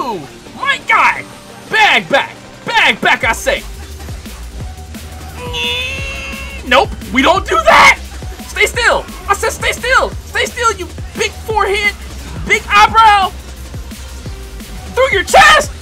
you! My guy! Bag back! Bag back, I say! Nope, we don't do that! Stay still! I said stay still! Stay still, you big forehead, big eyebrow! Through your chest!